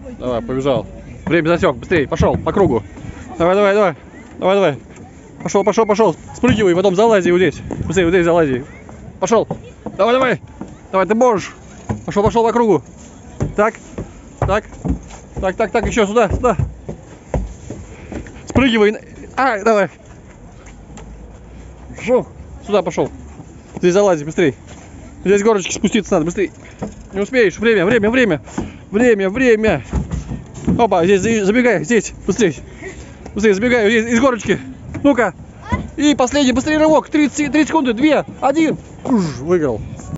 Давай, побежал. Время засек, быстрее, пошел, по кругу. Давай, давай, давай. Давай, давай. Пошел, пошел, пошел. Спрыгивай, потом залази вот здесь. Быстрее, вот здесь залази. Пошел. Давай, давай. Давай, ты можешь. Пошел, пошел по кругу. Так. Так. Так, так, так, еще сюда, сюда. Спрыгивай. Давай. Пошел. Сюда пошел. Здесь залази, быстрей. Здесь горочки спуститься надо, быстрей. Не успеешь. Время, время, время. Время, время. Опа, здесь забегай, здесь, быстрей. Быстрее, забегай, здесь, из горочки. Ну-ка. И последний, быстрее рывок. 30 секунды, 2, 1. Выиграл.